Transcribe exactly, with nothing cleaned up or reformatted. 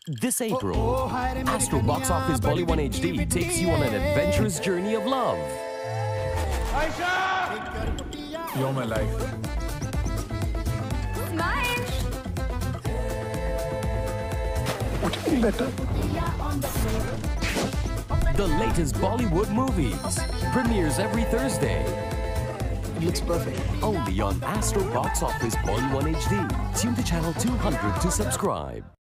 This April, Astro Box Office Bollywood H D takes you on an adventurous journey of love. You're my life. Smile! Better. The latest Bollywood movies premieres every Thursday. It looks perfect. Only on Astro Box Office Bollywood H D. Tune to channel two hundred to subscribe.